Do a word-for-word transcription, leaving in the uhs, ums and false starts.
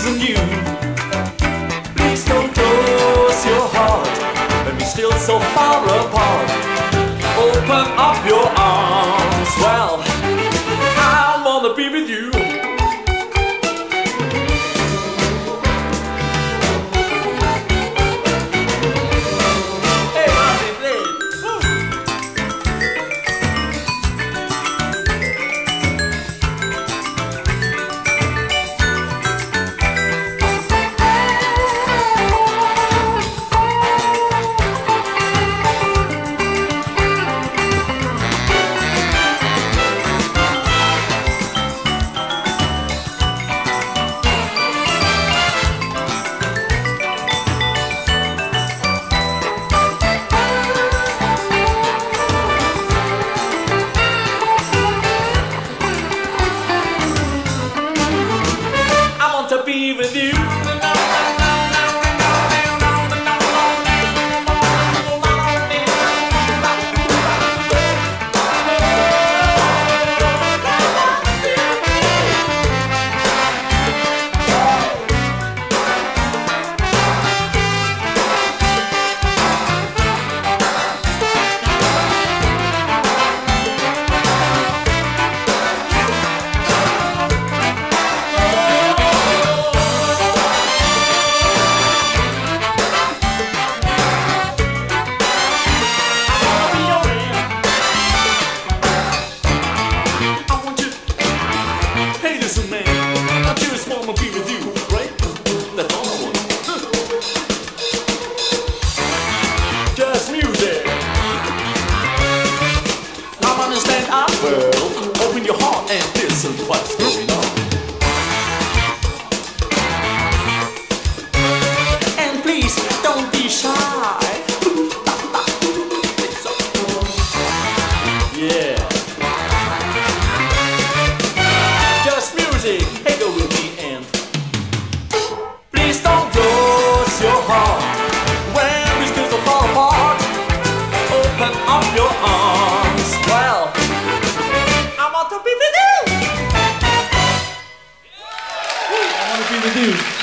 pleasing you. Please don't close your heart and be still so far apart. Open up your arms. Well, I wanna be with you. To be with you. Listen, man, I just wanna be with you, right? That's all I want. Just music. I understand our world. Open your heart and listen what's going on. And please don't be shy. Yeah. Hey, go with me and please don't close your heart when we still so far apart. Open up your arms. Well, I want to be with you. I want to be with you.